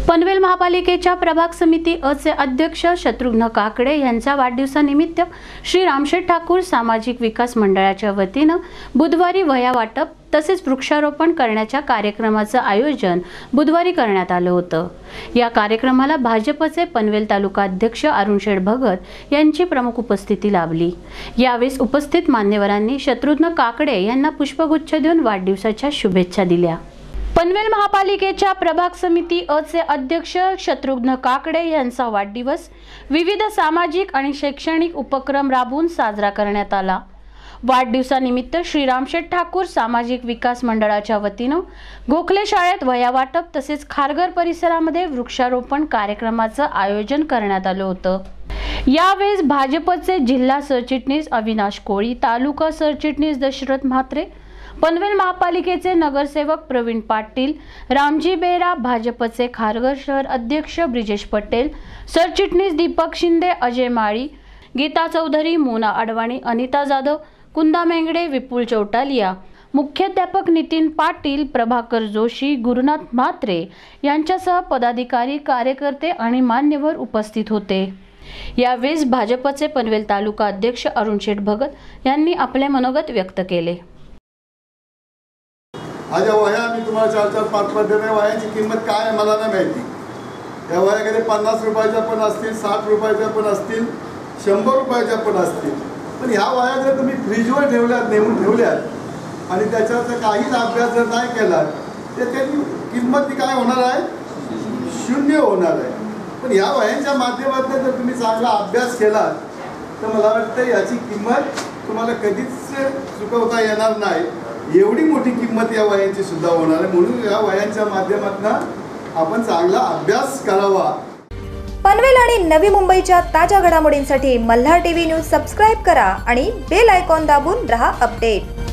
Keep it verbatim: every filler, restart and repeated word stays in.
पनवेल महापालिकेच्या प्रभाग समिती अ चे अध्यक्ष शत्रुघ्न काकडे यांच्या वाढदिवसानिमित्त श्री रामशेठ ठाकूर सामाजिक विकास मंडळाच्या वतीने बुधवारी वह्या वाटप तसेच वृक्षारोपण करण्याच्या कार्यक्रमाचे आयोजन बुधवारी करण्यात आले होते। या कार्यक्रमाला भाजपचे पनवेल तालुका अध्यक्ष अरुणशेठ भगत यांची प्रमुख उपस्थिती लाभली। यावेळी उपस्थित मान्यवरांनी शत्रुघ्न काकडे यांना पुष्पगुच्छ देऊन वाढदिवसाच्या शुभेच्छा दिल्या। पनवेल महापालिकेच्या प्रभाग समिती अ चे अध्यक्ष शत्रुघ्न काकडे यांचा वाढदिवस विविध सामाजिक आणि शैक्षणिक उपक्रम राबवून साजरा करण्यात आला। वाढदिवसानिमित्त श्री रामशेठ ठाकूर सामाजिक विकास मंडळाच्या वतीने गोखले शाळेत वह्या वाटप तसेच खारघर परिसरामध्ये वृक्षारोपण कार्यक्रमाचे आयोजन करण्यात आले होते। यावेळी भाजपचे जिल्हा सरचिटणीस अविनाश कोळी, तालुका सरचिटणीस दशरथ म्हात्रे, पनवेल महापालिकेचे नगरसेवक प्रवीण पाटील, रामजी बेरा, भाजपचे खारघर शहर अध्यक्ष ब्रिजेश पटेल, सरचिटणीस दीपक शिंदे, अजय माळी, गीता चौधरी, मोना अडवाणी, अनिता जाधव, कुंदा मेंगडे, विपुल चौटालिया, मुख्याध्यापक नितीन पाटील, प्रभाकर जोशी, गुरुनाथ म्हात्रे यांच्यासह पदाधिकारी, कार्यकर्ते आणि मान्यवर उपस्थित होते। यावेळी भाजपचे पनवेल तालुका अध्यक्ष अरुणशेठ भगत यांनी आपले मनोगत व्यक्त केले। आज या वह्या मी तुम्हाला चार चार पाच पाच देणे, वह्यांची किंमत काय आहे मला नाही माहिती। या वह्या कधी पन्नास रुपयाच्या पण असतील, साठ रुपयाच्या पण असतील, शंभर रुपयाच्या पण असतील, पण ह्या वह्या जर तुम्ही फ्रीजवर ठेवल्यात, नेमून ठेवल्यात आणि त्याच्याचा काहीच अभ्यास जर नाही केला तर त्याची किंमत ती काय होणार आहे, शून्य होणार आहे। पण ह्या वह्यांच्या माध्यमातून जर तुम्ही चांगला अभ्यास केला तर मला वाटतं याची किंमत तुम्हाला कधीच चुकवता येणार नाही। एवढी मोठी किंमत या वह्यांची सुद्धा होणार आहे, म्हणून या वह्यांच्या माध्यमातून आपण चांगला अभ्यास करावा। पनवेल आणि नवी मुंबईच्या ताज्या घडामोडींसाठी मल्हार टीव्ही न्यूज सबस्क्राइब करा आणि बेल आयकॉन दाबून रहा अपडेट।